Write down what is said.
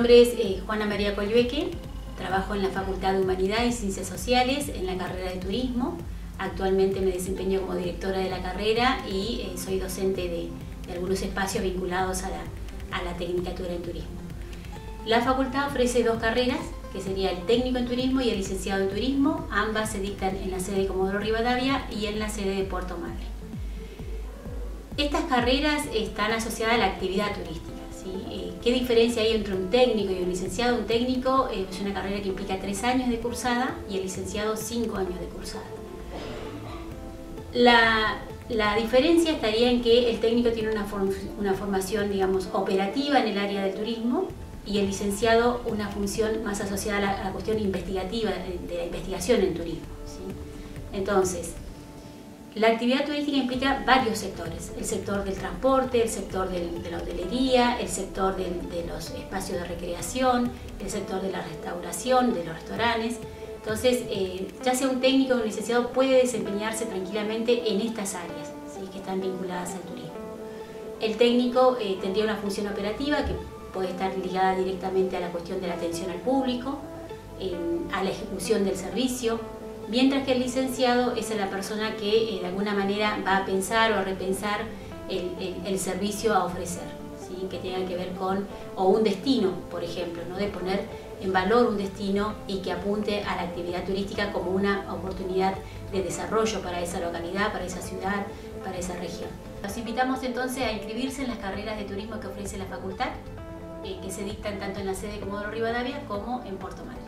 nombre es Juana María Collueque, trabajo en la Facultad de Humanidades y Ciencias Sociales en la carrera de Turismo. Actualmente me desempeño como directora de la carrera y soy docente de algunos espacios vinculados a la Tecnicatura en Turismo. La facultad ofrece dos carreras, que sería el técnico en turismo y el licenciado en turismo. Ambas se dictan en la sede de Comodoro Rivadavia y en la sede de Puerto Madryn. Estas carreras están asociadas a la actividad turística, ¿sí? ¿Qué diferencia hay entre un técnico y un licenciado? Un técnico es una carrera que implica 3 años de cursada y el licenciado 5 años de cursada. La diferencia estaría en que el técnico tiene una formación, digamos, operativa en el área del turismo y el licenciado una función más asociada a la cuestión investigativa, de la investigación en turismo, ¿sí? Entonces, la actividad turística implica varios sectores: el sector del transporte, el sector de la hotelería, el sector de los espacios de recreación, el sector de la restauración, de los restaurantes. Entonces, ya sea un técnico o un licenciado puede desempeñarse tranquilamente en estas áreas, ¿sí?, que están vinculadas al turismo. El técnico tendría una función operativa que puede estar ligada directamente a la cuestión de la atención al público, a la ejecución del servicio, mientras que el licenciado es la persona que de alguna manera va a pensar o a repensar el servicio a ofrecer, ¿sí?, que tenga que ver con un destino, por ejemplo, ¿no?, de poner en valor un destino y que apunte a la actividad turística como una oportunidad de desarrollo para esa localidad, para esa ciudad, para esa región. Los invitamos entonces a inscribirse en las carreras de turismo que ofrece la facultad, que se dictan tanto en la sede de Comodoro Rivadavia como en Puerto Madryn.